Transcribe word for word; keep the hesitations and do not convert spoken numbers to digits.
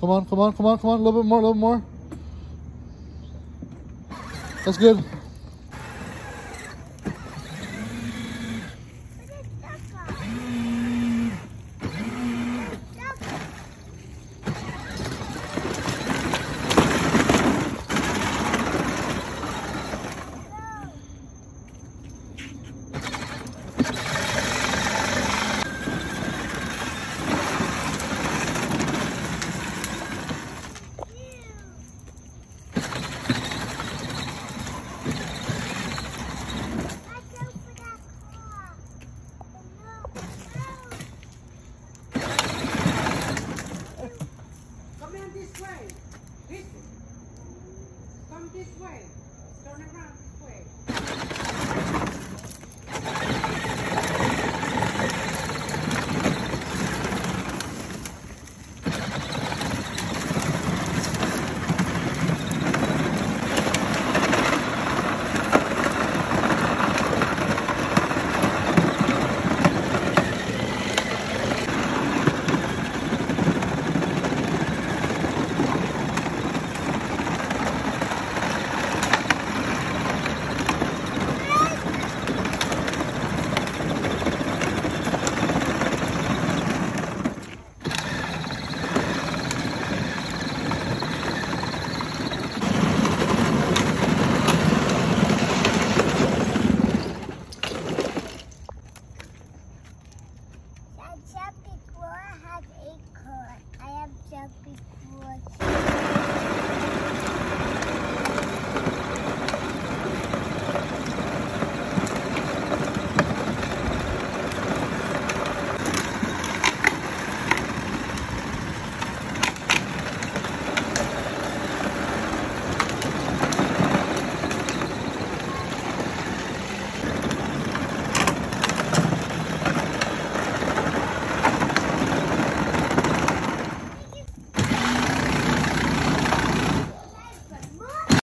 Come on, come on, come on, come on. A little bit more, a little more. That's good. This way. Turn around this way. Jumping floor has a cord. I have jumping floor.